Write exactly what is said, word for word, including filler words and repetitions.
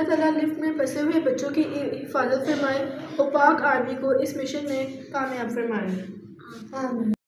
अल्लाह ताला लिफ्ट में फंसे हुए बच्चों की हिफाजत फरमाए और पाक आर्मी को इस मिशन में कामयाब फरमाए। आमीन।